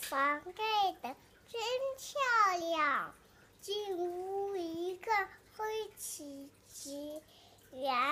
房盖得真漂亮，进屋一个灰漆漆，然